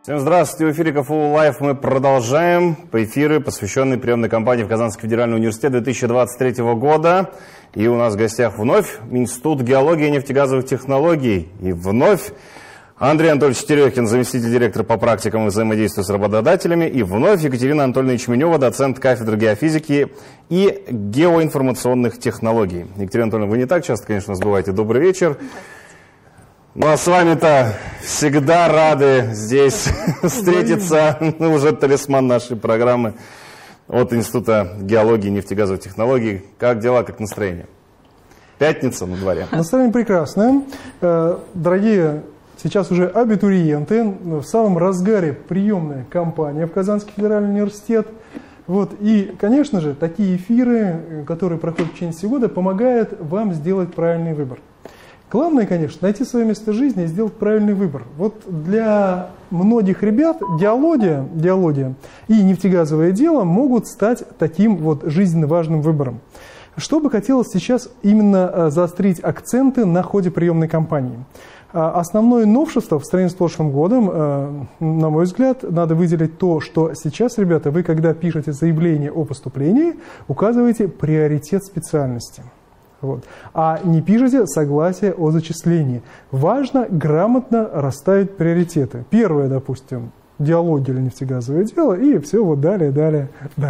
Всем здравствуйте, в эфире КФУ Лайв. Мы продолжаем эфиры, посвященные приемной кампании в Казанский федеральный университет 2023 года. И у нас в гостях вновь Институт геологии и нефтегазовых технологий. И вновь Андрей Анатольевич Терехин, заместитель директора по практикам и взаимодействию с работодателями. И вновь Екатерина Анатольевна Ячменева, доцент кафедры геофизики и геоинформационных технологий. Екатерина Анатольевна, вы не так часто, конечно, нас бываете. Добрый вечер. Ну а с вами-то всегда рады здесь встретиться. Ну, уже талисман нашей программы от Института геологии и нефтегазовых технологий. Как дела, как настроение? Пятница на дворе. Настроение прекрасное. Дорогие сейчас уже абитуриенты, в самом разгаре приемная кампания в Казанский федеральный университет. Вот. И, конечно же, такие эфиры, которые проходят в течение всего года, помогают вам сделать правильный выбор. Главное, конечно, найти свое место жизни и сделать правильный выбор. Вот для многих ребят геология и нефтегазовое дело могут стать таким вот жизненно важным выбором. Что бы хотелось сейчас именно заострить акценты на ходе приемной кампании? Основное новшество в сравнении с прошлым годом, на мой взгляд, надо выделить то, что сейчас, ребята, вы, когда пишете заявление о поступлении, указываете приоритет специальности. Вот. А не пишите согласие о зачислении. Важно грамотно расставить приоритеты. Первое, допустим, геология или нефтегазовое дело, и все вот далее.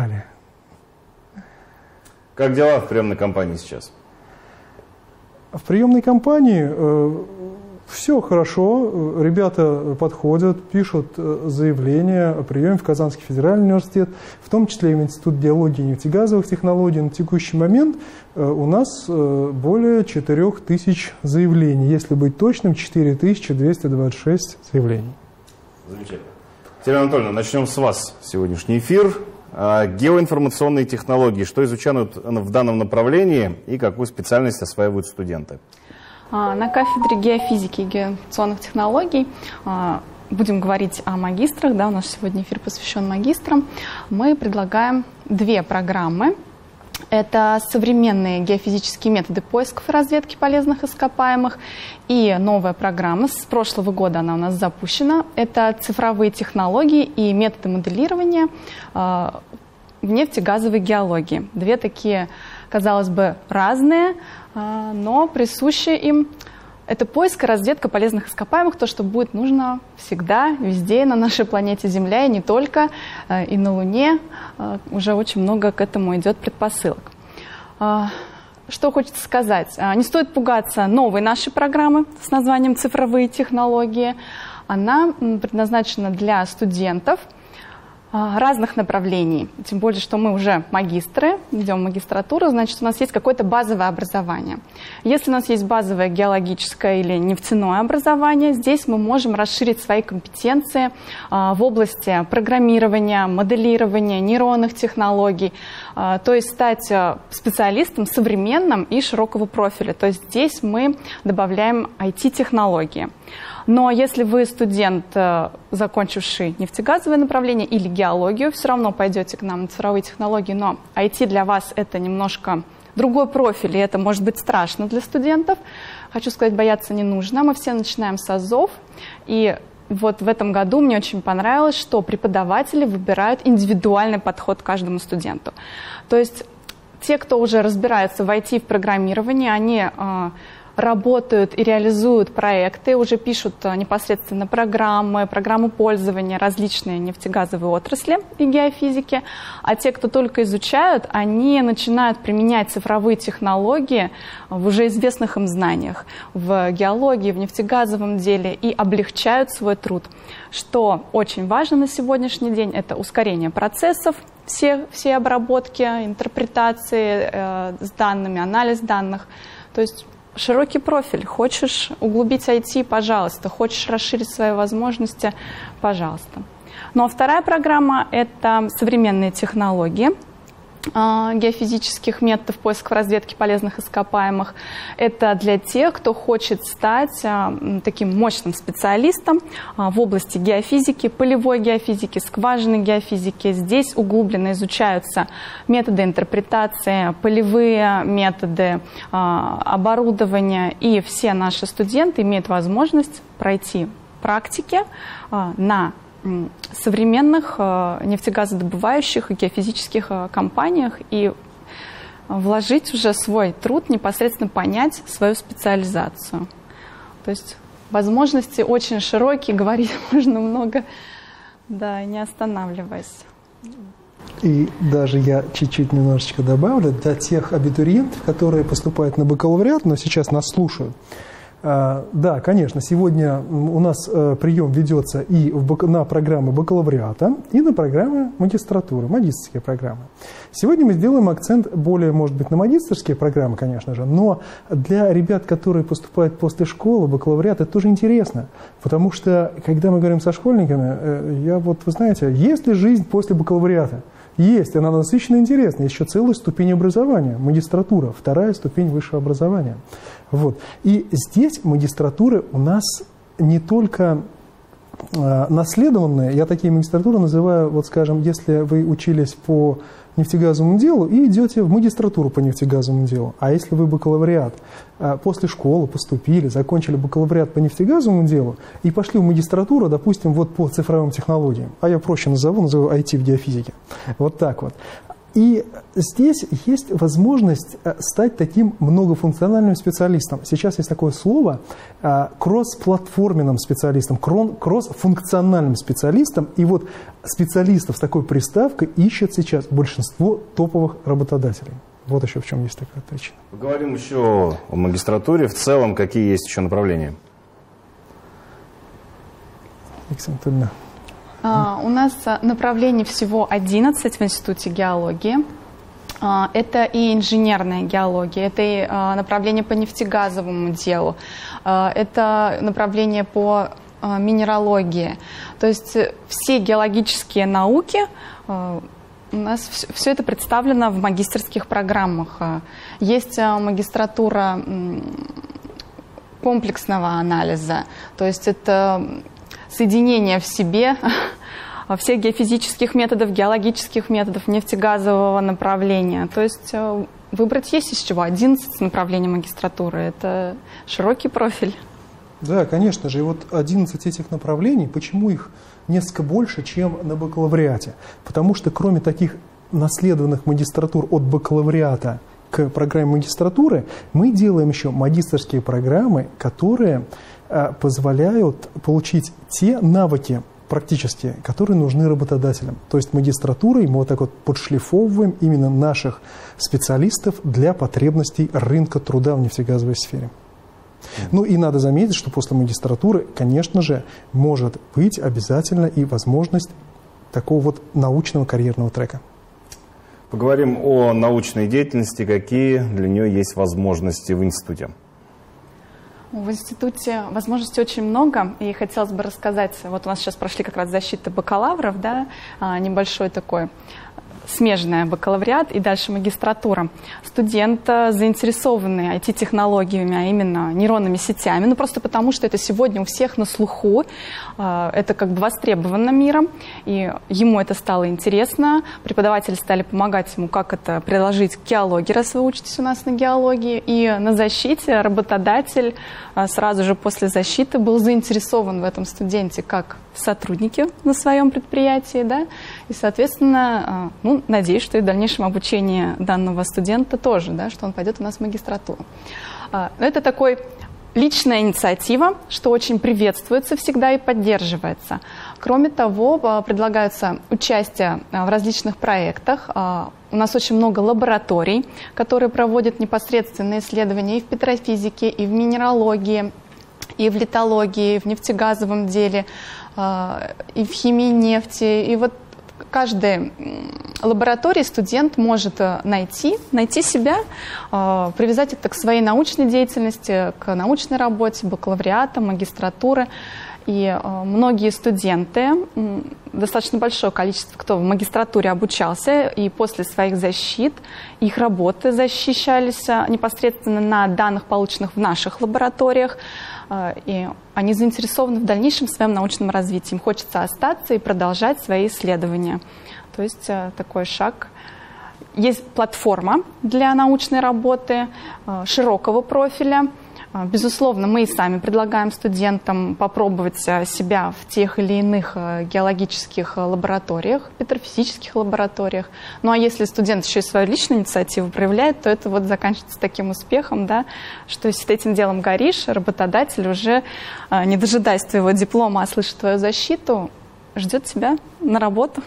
Как дела в приемной кампании сейчас? В приемной кампании все хорошо. Ребята подходят, пишут заявления о приеме в Казанский федеральный университет, в том числе и в Институт геологии и нефтегазовых технологий. На текущий момент у нас более 4000 заявлений. Если быть точным, 4226 заявлений. Замечательно. Екатерина Анатольевна, начнем с вас сегодняшний эфир. Геоинформационные технологии. Что изучают в данном направлении и какую специальность осваивают студенты? На кафедре геофизики и геоинформационных технологий будем говорить о магистрах. Да, у нас сегодня эфир посвящен магистрам. Мы предлагаем две программы. Это современные геофизические методы поисков и разведки полезных ископаемых. И новая программа, с прошлого года она у нас запущена. Это цифровые технологии и методы моделирования в нефтегазовой геологии. Две такие, казалось бы, разные, но присущие им. Это поиск и разведка полезных ископаемых, то, что будет нужно всегда, везде на нашей планете Земля, и не только, и на Луне. Уже очень много к этому идет предпосылок. Что хочется сказать? Не стоит пугаться новой нашей программы с названием «Цифровые технологии». Она предназначена для студентов разных направлений, тем более, что мы уже магистры, идем в магистратуру, значит, у нас есть какое-то базовое образование. Если у нас есть базовое геологическое или нефтяное образование, здесь мы можем расширить свои компетенции в области программирования, моделирования, нейронных технологий, то есть стать специалистом современным и широкого профиля. То есть здесь мы добавляем IT-технологии. Но если вы студент, закончивший нефтегазовое направление или геологию, все равно пойдете к нам на цифровые технологии, но IT для вас это немножко другой профиль, и это может быть страшно для студентов. Хочу сказать, бояться не нужно. Мы все начинаем с азов, и вот в этом году мне очень понравилось, что преподаватели выбирают индивидуальный подход к каждому студенту. То есть те, кто уже разбирается в IT и в программировании, они работают и реализуют проекты, уже пишут непосредственно программы пользования различные нефтегазовые отрасли и геофизики. А те, кто только изучают, они начинают применять цифровые технологии в уже известных им знаниях, в геологии, в нефтегазовом деле и облегчают свой труд. Что очень важно на сегодняшний день, это ускорение процессов, все обработки, интерпретации с данными, анализ данных. То есть широкий профиль. Хочешь углубить IT, пожалуйста. Хочешь расширить свои возможности, пожалуйста. Ну а вторая программа – это современные технологии геофизических методов поиска разведки полезных ископаемых. Это для тех, кто хочет стать таким мощным специалистом в области геофизики, полевой геофизики, скважинной геофизики. Здесь углубленно изучаются методы интерпретации, полевые методы, оборудование. И все наши студенты имеют возможность пройти практики на современных нефтегазодобывающих и геофизических компаниях и вложить уже свой труд, непосредственно понять свою специализацию. То есть возможности очень широкие, говорить можно много, да, не останавливаясь. И даже я чуть-чуть немножечко добавлю, для тех абитуриентов, которые поступают на бакалавриат, но сейчас нас слушают. Да, конечно, сегодня у нас прием ведется и на программы бакалавриата, и на программы магистратуры, магистерские программы. Сегодня мы сделаем акцент более, может быть, на магистерские программы, конечно же, но для ребят, которые поступают после школы, бакалавриат, это тоже интересно, потому что, когда мы говорим со школьниками, вы знаете, есть ли жизнь после бакалавриата? Есть, она насыщенно интересна. Есть еще целая ступень образования, магистратура, вторая ступень высшего образования. Вот. И здесь магистратуры у нас не только наследованные, я такие магистратуры называю, вот скажем, если вы учились по нефтегазовому делу и идете в магистратуру по нефтегазовому делу, а если вы бакалавриат после школы поступили, закончили бакалавриат по нефтегазовому делу и пошли в магистратуру, допустим, вот по цифровым технологиям, а я проще назову IT в геофизике, вот так вот. И здесь есть возможность стать таким многофункциональным специалистом. Сейчас есть такое слово кросс-платформенным специалистом, кросс-функциональным специалистом. И вот специалистов с такой приставкой ищет сейчас большинство топовых работодателей. Вот еще в чем есть такая причина. Поговорим еще о магистратуре. В целом, какие есть еще направления? Александр. У нас направлений всего 11 в Институте геологии. Это и инженерная геология, это и направление по нефтегазовому делу, это направление по минералогии. То есть все геологические науки, у нас все это представлено в магистерских программах. Есть магистратура комплексного анализа, то есть это соединение в себе всех геофизических методов, геологических методов, нефтегазового направления. То есть выбрать есть из чего. 11 направлений магистратуры. Это широкий профиль. Да, конечно же. И вот 11 этих направлений, почему их несколько больше, чем на бакалавриате? Потому что кроме таких наследованных магистратур от бакалавриата к программе магистратуры, мы делаем еще магистерские программы, которые позволяют получить те навыки практические, которые нужны работодателям. То есть магистратурой мы вот так вот подшлифовываем именно наших специалистов для потребностей рынка труда в нефтегазовой сфере. Ну и надо заметить, что после магистратуры, конечно же, может быть обязательно и возможность такого вот научного карьерного трека. Поговорим о научной деятельности, какие для нее есть возможности в институте. В институте возможностей очень много, и хотелось бы рассказать, вот у нас сейчас прошли как раз защиты бакалавров, да, небольшой такой смежная бакалавриат и дальше магистратура. Студенты заинтересованы IT-технологиями, а именно нейронными сетями, ну просто потому, что это сегодня у всех на слуху, это как бы востребовано миром, и ему это стало интересно, преподаватели стали помогать ему, как это приложить к геологии, раз вы учитесь у нас на геологии, и на защите работодатель сразу же после защиты был заинтересован в этом студенте как сотрудники на своем предприятии, да, и, соответственно, ну, надеюсь, что и в дальнейшем обучении данного студента тоже, да, что он пойдет у нас в магистратуру. Это такой личная инициатива, что очень приветствуется всегда и поддерживается. Кроме того, предлагается участие в различных проектах. У нас очень много лабораторий, которые проводят непосредственные исследования и в петрофизике, и в минералогии, и в литологии, и в нефтегазовом деле, и в химии нефти. И вот в каждой лаборатории студент может найти себя, привязать это к своей научной деятельности, к научной работе, бакалавриата, магистратуры. И многие студенты, достаточно большое количество, кто в магистратуре обучался, и после своих защит, их работы защищались непосредственно на данных, полученных в наших лабораториях, и они заинтересованы в дальнейшем своем научном развитии. Им хочется остаться и продолжать свои исследования. То есть такой шаг. Есть платформа для научной работы широкого профиля. Безусловно, мы и сами предлагаем студентам попробовать себя в тех или иных геологических лабораториях, петрофизических лабораториях. Ну а если студент еще и свою личную инициативу проявляет, то это вот заканчивается таким успехом, да, что если ты этим делом горишь, работодатель уже, не дожидаясь твоего диплома, а слышит твою защиту, ждет тебя на работу.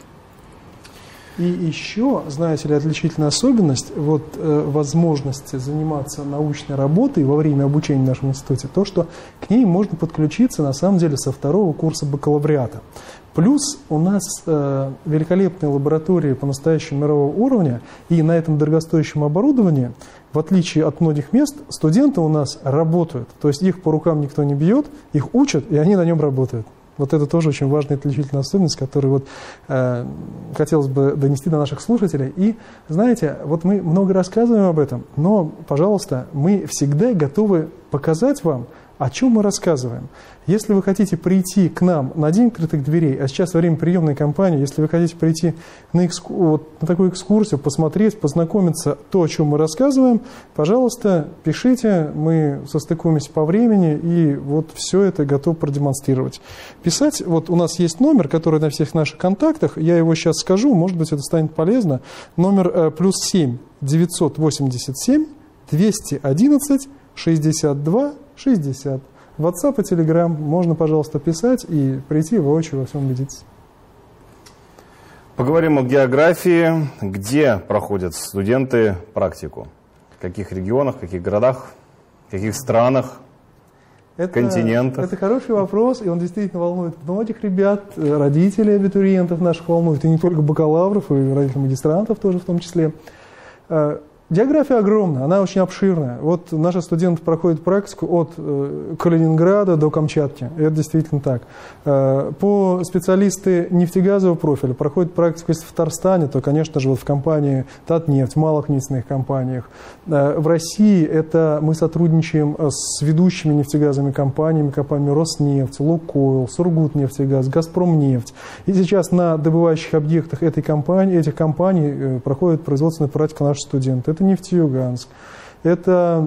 И еще, знаете ли, отличительная особенность возможности заниматься научной работой во время обучения в нашем институте, то, что к ней можно подключиться, на самом деле, со 2-го курса бакалавриата. Плюс у нас великолепные лаборатории по-настоящему мирового уровня, и на этом дорогостоящем оборудовании, в отличие от многих мест, студенты у нас работают. То есть их по рукам никто не бьет, их учат, и они на нем работают. Вот это тоже очень важная отличительная особенность, которую хотелось бы донести до наших слушателей. И, знаете, вот мы много рассказываем об этом, но, пожалуйста, мы всегда готовы показать вам, о чем мы рассказываем. Если вы хотите прийти к нам на День открытых дверей, а сейчас во время приемной кампании, если вы хотите прийти на такую экскурсию, посмотреть, познакомиться, то, о чем мы рассказываем, пожалуйста, пишите, мы состыкуемся по времени и вот все это готов продемонстрировать. Писать, вот у нас есть номер, который на всех наших контактах, я его сейчас скажу, может быть, это станет полезно. Номер +7 987 211 62 60. WhatsApp и Telegram можно, пожалуйста, писать и прийти воочию во всем убедиться. Поговорим о географии. Где проходят студенты практику? В каких регионах, в каких городах, в каких странах, континентах? Это хороший вопрос, и он действительно волнует многих ребят, родителей абитуриентов наших волнует, и не только бакалавров, и родителей магистрантов тоже в том числе. География огромна, она очень обширная. Вот наши студенты проходят практику от Калининграда до Камчатки. Это действительно так. По специалисты нефтегазового профиля проходят практику, если в Татарстане, то, конечно же, вот в компании Татнефть, в малых нефтяных компаниях. В России это мы сотрудничаем с ведущими нефтегазовыми компаниями, Роснефть, Лукойл, Сургутнефтегаз, Газпромнефть. И сейчас на добывающих объектах этих компаний проходит производственная практика наших студентов. Это Нефтеюганск, это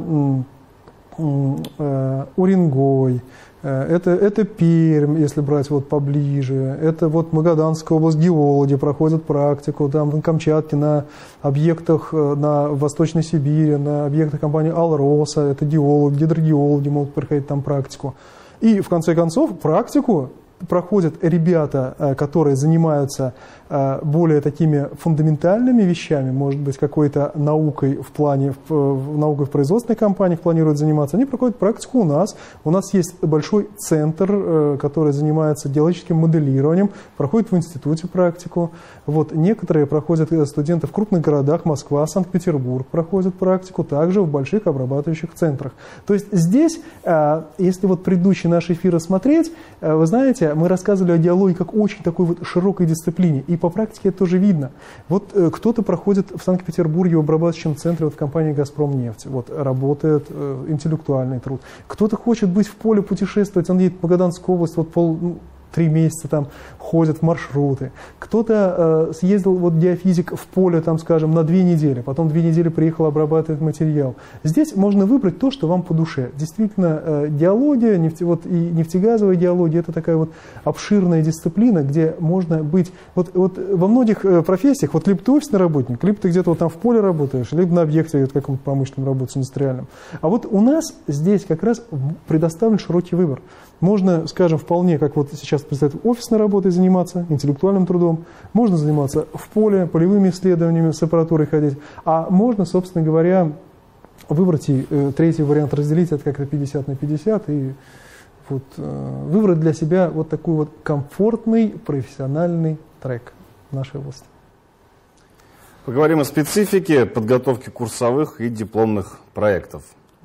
Уренгой, это Пермь, если брать вот поближе, это вот Магаданская область, геологи проходят практику, там на Камчатке, на объектах на Восточной Сибири, на объектах компании Алроса, это геологи, гидрогеологи могут проходить там практику. И в конце концов практику проходят ребята, которые занимаются более такими фундаментальными вещами, может быть, какой-то наукой наукой в производственных компаниях планируют заниматься, они проходят практику у нас. У нас есть большой центр, который занимается геологическим моделированием, проходит в институте практику. Вот. Некоторые проходят студенты в крупных городах, Москва, Санкт-Петербург, проходят практику, также в больших обрабатывающих центрах. То есть здесь, если вот предыдущие наши эфиры смотреть, вы знаете, мы рассказывали о геологии как очень такой вот широкой дисциплине, и по практике это тоже видно. Вот кто-то проходит в Санкт-Петербурге в обрабатывающем центре вот в компании «Газпромнефть», вот работает интеллектуальный труд. Кто-то хочет быть в поле, путешествовать, он едет в Магаданскую область, вот 3 месяца там ходят в маршруты. Кто-то съездил, вот геофизик, в поле, там, скажем, на 2 недели, потом 2 недели приехал обрабатывать материал. Здесь можно выбрать то, что вам по душе. Действительно, геология, и нефтегазовая геология – это такая вот обширная дисциплина, где можно быть… Вот во многих профессиях, вот либо ты офисный работник, либо ты где-то вот там в поле работаешь, либо на объекте каком-то промышленном работаешь, индустриальном. А вот у нас здесь как раз предоставлен широкий выбор. Можно, скажем, вполне, как вот сейчас представить, офисной работой заниматься, интеллектуальным трудом, можно заниматься в поле, полевыми исследованиями, с аппаратурой ходить, а можно, собственно говоря, выбрать и третий вариант разделить, это как-то 50 на 50, и вот, выбрать для себя вот такой вот комфортный профессиональный трек в нашей области. Поговорим о специфике подготовки курсовых и дипломных проектов.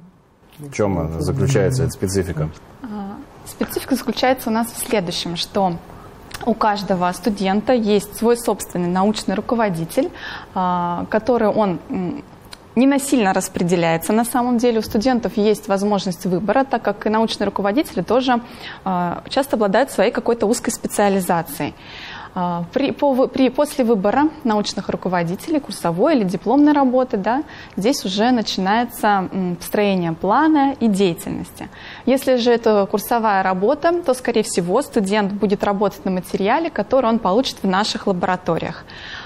В чем заключается эта специфика? Специфика заключается у нас в следующем, что у каждого студента есть свой собственный научный руководитель, который он не насильно распределяется. На самом деле у студентов есть возможность выбора, так как и научные руководители тоже часто обладают своей какой-то узкой специализацией. После выбора научных руководителей, курсовой или дипломной работы, да, здесь уже начинается построение плана и деятельности. Если же это курсовая работа, то, скорее всего, студент будет работать на материале, который он получит в наших лабораториях.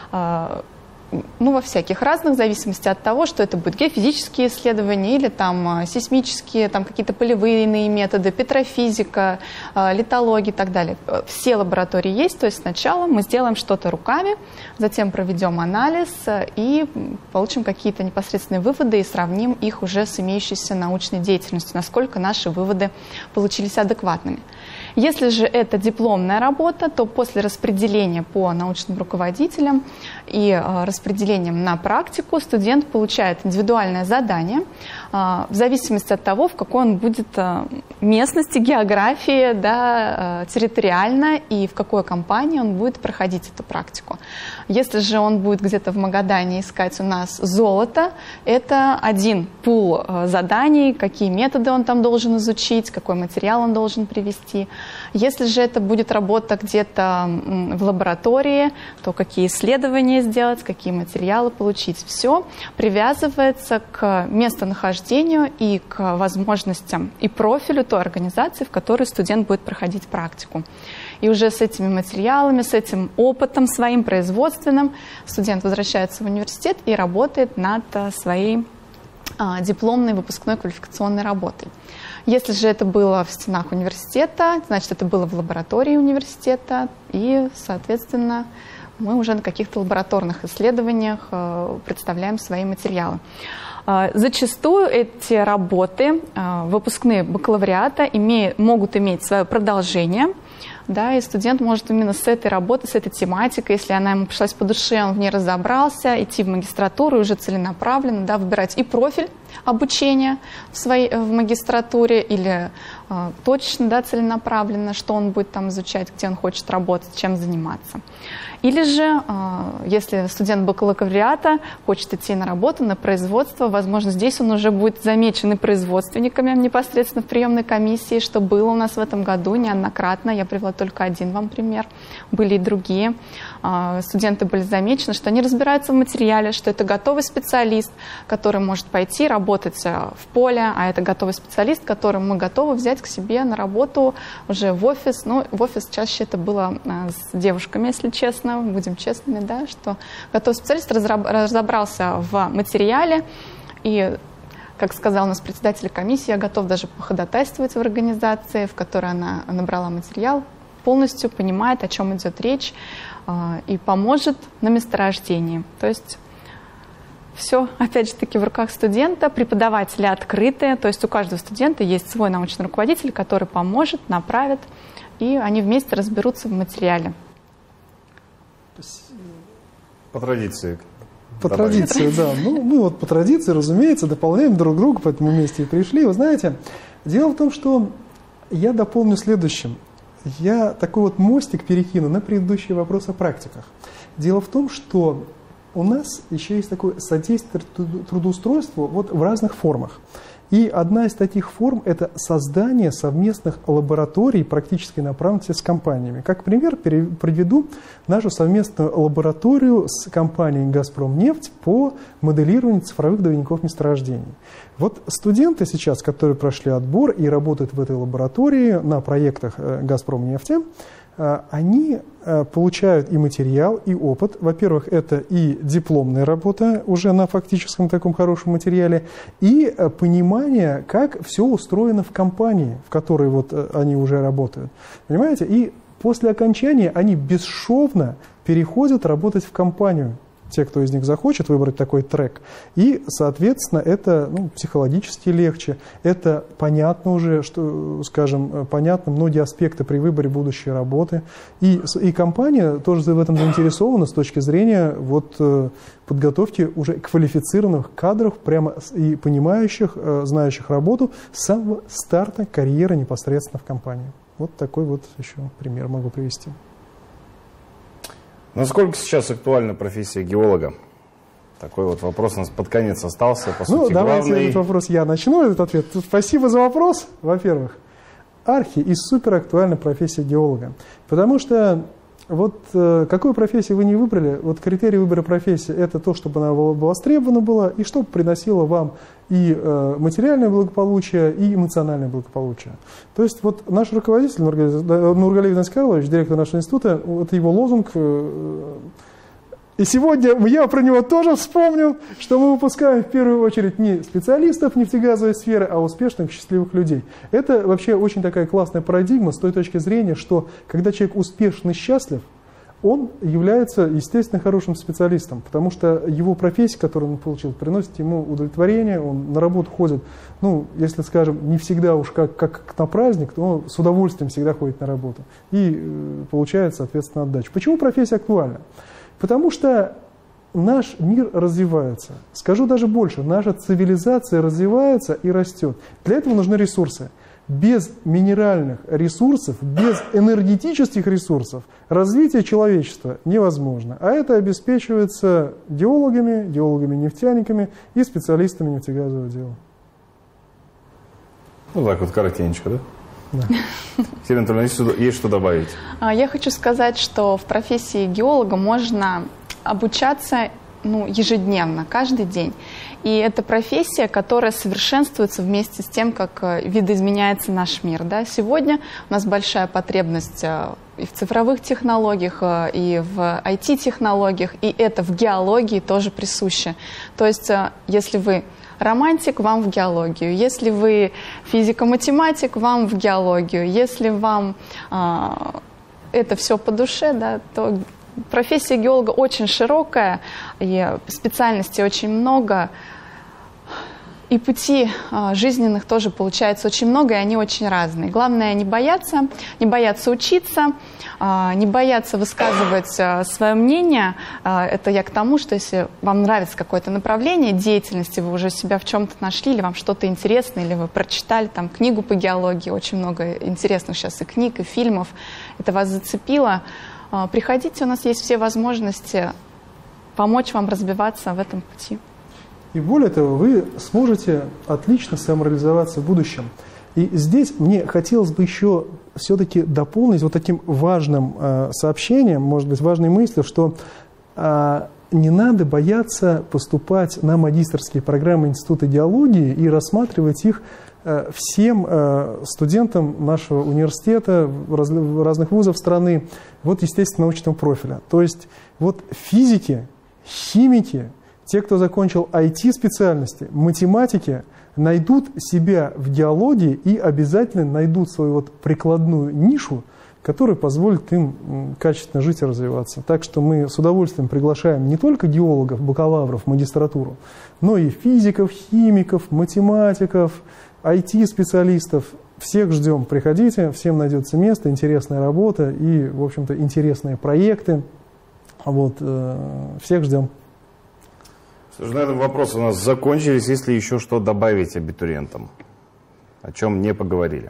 Ну, во всяких разных, в зависимости от того, что это будут геофизические исследования или там сейсмические, там какие-то полевые иные методы, петрофизика, литология и так далее. Все лаборатории есть, то есть сначала мы сделаем что-то руками, затем проведем анализ и получим какие-то непосредственные выводы и сравним их уже с имеющейся научной деятельностью, насколько наши выводы получились адекватными. Если же это дипломная работа, то после распределения по научным руководителям и распределением на практику студент получает индивидуальное задание в зависимости от того, в какой он будет местности, географии, да, территориально и в какой компании он будет проходить эту практику. Если же он будет где-то в Магадане искать у нас золото, это один пул заданий, какие методы он там должен изучить, какой материал он должен привести. Если же это будет работа где-то в лаборатории, то какие исследования сделать, какие материалы получить. Все привязывается к местонахождению и к возможностям и профилю той организации, в которой студент будет проходить практику. И уже с этими материалами, с этим опытом своим производственным студент возвращается в университет и работает над своей дипломной выпускной квалификационной работой. Если же это было в стенах университета, значит, это было в лаборатории университета, и, соответственно, мы уже на каких-то лабораторных исследованиях представляем свои материалы. Зачастую эти работы, выпускные бакалавриата, могут иметь свое продолжение. Да, и студент может именно с этой работы, с этой тематикой, если она ему пришлась по душе, он в ней разобрался, идти в магистратуру и уже целенаправленно, да, выбирать и профиль обучения в магистратуре или точечно, да, целенаправленно, что он будет там изучать, где он хочет работать, чем заниматься. Или же, если студент бакалавриата хочет идти на работу, на производство, возможно, здесь он уже будет замечен и производственниками непосредственно в приемной комиссии, что было у нас в этом году неоднократно. Я привела только один вам пример. Были и другие. Студенты были замечены, что они разбираются в материале, что это готовый специалист, который может пойти работать в поле, а это готовый специалист, которого мы готовы взять к себе на работу уже в офис. Ну, в офис чаще это было с девушками, если честно, будем честными, да, что готовый специалист разобрался в материале и, как сказал у нас председатель комиссии, я готов даже походатайствовать в организации, в которой она набрала материал, полностью понимает, о чем идет речь, и поможет на месторождении. То есть все, опять же таки, в руках студента, преподаватели открытые, то есть у каждого студента есть свой научный руководитель, который поможет, направит, и они вместе разберутся в материале. По традиции. По традиции, да. Ну, мы вот по традиции, разумеется, дополняем друг друга, поэтому вместе и пришли. Вы знаете, дело в том, что я дополню следующим. Я такой вот мостик перекину на предыдущий вопрос о практиках. Дело в том, что у нас еще есть такое содействие трудоустройству вот в разных формах. И одна из таких форм – это создание совместных лабораторий практической направленности с компаниями. Как пример приведу нашу совместную лабораторию с компанией «Газпромнефть» по моделированию цифровых двойников месторождений. Вот студенты сейчас, которые прошли отбор и работают в этой лаборатории на проектах «Газпромнефти», они получают и материал, и опыт. Во-первых, это и дипломная работа уже на фактическом таком хорошем материале, и понимание, как все устроено в компании, в которой вот они уже работают. Понимаете? И после окончания они бесшовно переходят работать в компанию. Те, кто из них захочет выбрать такой трек. И, соответственно, это психологически легче. Это понятно уже, что, скажем, понятно многие аспекты при выборе будущей работы. И компания тоже в этом заинтересована с точки зрения вот, подготовки уже квалифицированных кадров, прямо и понимающих, знающих работу с самого старта карьеры непосредственно в компании. Вот такой вот еще пример могу привести. Насколько сейчас актуальна профессия геолога? Такой вот вопрос у нас под конец остался, по сути, давайте главный. этот вопрос я начну, этот ответ. Спасибо за вопрос. Во-первых, и супер актуальна профессия геолога. Потому что Вот какую профессию вы не выбрали, вот критерий выбора профессии – это то, чтобы она востребована была и чтобы приносила вам и материальное благополучие, и эмоциональное благополучие. То есть вот наш руководитель Нургалиев Игнатий Карлович, директор нашего института, это его лозунг. И сегодня я про него тоже вспомнил, что мы выпускаем в первую очередь не специалистов нефтегазовой сферы, а успешных, счастливых людей. Это вообще очень такая классная парадигма с той точки зрения, что когда человек успешный, счастлив, он является, естественно, хорошим специалистом, потому что его профессия, которую он получил, приносит ему удовлетворение, он на работу ходит, ну, если, скажем, не всегда уж как на праздник, то он с удовольствием всегда ходит на работу и получает, соответственно, отдачу. Почему профессия актуальна? Потому что наш мир развивается. Скажу даже больше, наша цивилизация развивается и растет. Для этого нужны ресурсы. Без минеральных ресурсов, без энергетических ресурсов развитие человечества невозможно. А это обеспечивается геологами-нефтяниками и специалистами нефтегазового дела. Ну так вот, коротенько, да? Да. Екатерина Анатольевна, есть что добавить? Я хочу сказать, что в профессии геолога можно обучаться ежедневно, каждый день. И это профессия, которая совершенствуется вместе с тем, как видоизменяется наш мир. Да? Сегодня у нас большая потребность и в цифровых технологиях, и в IT-технологиях, и это в геологии тоже присуще. То есть, если вы романтик, вам в геологию. Если вы физико-математик, вам в геологию. Если вам это все по душе, да, то профессия геолога очень широкая, и специальностей очень много, и пути жизненных тоже получается очень много, и они очень разные. Главное не бояться учиться, не бояться высказывать свое мнение. Это я к тому, что если вам нравится какое-то направление деятельности, вы уже себя в чем-то нашли, или вам что-то интересно, или вы прочитали там книгу по геологии, очень много интересных сейчас и книг, и фильмов, это вас зацепило, приходите, у нас есть все возможности помочь вам разбиваться в этом пути. И более того, вы сможете отлично самореализоваться в будущем. И здесь мне хотелось бы еще все-таки дополнить вот таким важным сообщением, может быть, важной мыслью, что не надо бояться поступать на магистерские программы Института геологии и рассматривать их всем студентам нашего университета, разных вузов страны, вот, естественно, научного профиля. То есть вот физики, химики, те, кто закончил IT-специальности, математики, найдут себя в геологии и обязательно найдут свою вот прикладную нишу, которая позволит им качественно жить и развиваться. Так что мы с удовольствием приглашаем не только геологов, бакалавров в магистратуру, но и физиков, химиков, математиков, IT-специалистов. Всех ждем, приходите, всем найдется место, интересная работа и, в общем-то, интересные проекты. Вот, всех ждем. Слушай, на этом вопросы у нас закончились. Есть ли еще что добавить абитуриентам, о чем не поговорили?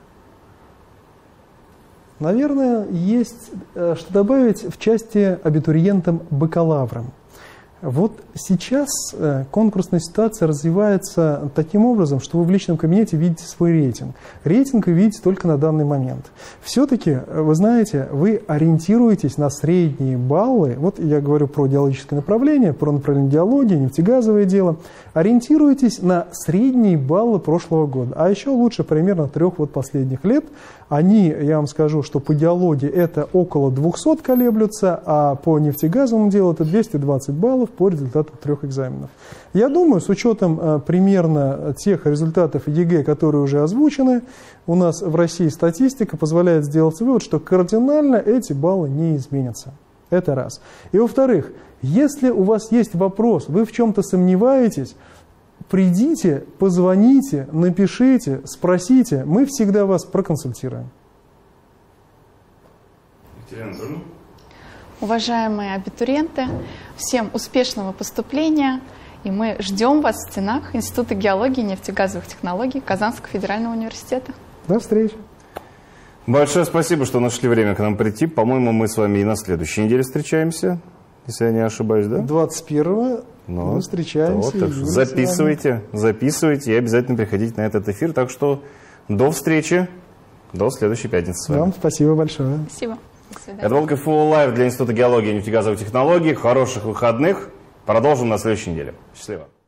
Наверное, есть что добавить в части абитуриентам-бакалаврам. Вот сейчас конкурсная ситуация развивается таким образом, что вы в личном кабинете видите свой рейтинг. Рейтинг вы видите только на данный момент. Все-таки, вы знаете, вы ориентируетесь на средние баллы, вот я говорю про геологическое направление, про направление геологии, нефтегазовое дело, ориентируетесь на средние баллы прошлого года, а еще лучше примерно 3 вот последних лет. Они, я вам скажу, что по геологии это около 200 колеблются, а по нефтегазовому делу это 220 баллов по результатам 3 экзаменов. Я думаю, с учетом примерно тех результатов ЕГЭ, которые уже озвучены, у нас в России статистика позволяет сделать вывод, что кардинально эти баллы не изменятся. Это раз. И во-вторых, если у вас есть вопрос, вы в чем-то сомневаетесь, придите, позвоните, напишите, спросите, мы всегда вас проконсультируем. Уважаемые абитуриенты, всем успешного поступления, и мы ждем вас в стенах Института геологии и нефтегазовых технологий Казанского федерального университета. До встречи. Большое спасибо, что нашли время к нам прийти. По-моему, мы с вами и на следующей неделе встречаемся, если я не ошибаюсь, да? 21-го мы встречаемся. Вот, записывайте и обязательно приходите на этот эфир. Так что до встречи, до следующей пятницы с вами. Вам спасибо большое. Спасибо. До свидания. Это был КФУ Лайв для Института геологии и нефтегазовых технологий. Хороших выходных. Продолжим на следующей неделе. Счастливо.